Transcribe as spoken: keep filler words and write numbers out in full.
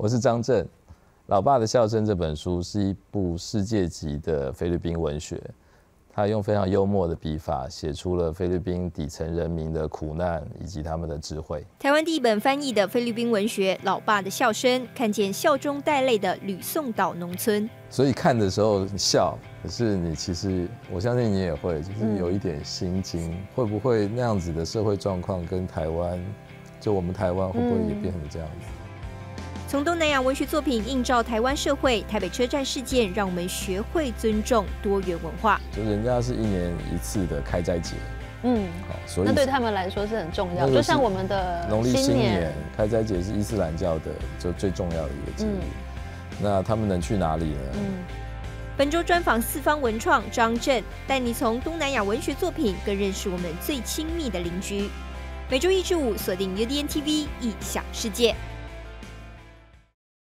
我是张震。《老爸的笑声》这本书是一部世界级的菲律宾文学，他用非常幽默的笔法写出了菲律宾底层人民的苦难以及他们的智慧。 台湾第一本翻译的菲律宾文学《老爸的笑声》，看见笑中带泪的吕宋岛农村。 所以看的时候笑，可是你其实我相信你也会，就是有一点心惊，嗯、会不会那样子的社会状况跟台湾，就我们台湾会不会也变成这样子？嗯从东南亚文学作品映照台湾社会，台北车站事件让我们学会尊重多元文化。 就人家是一年一次的开斋节，嗯，好，所以那对他们来说是很重要。就像我们的农历新年，开斋节是伊斯兰教的就最重要的一个节日。嗯、那他们能去哪里呢？嗯， 本周专访四方文创张震，带你从东南亚文学作品更认识我们最亲密的邻居。每周一至五锁定 U D N T V 异想世界。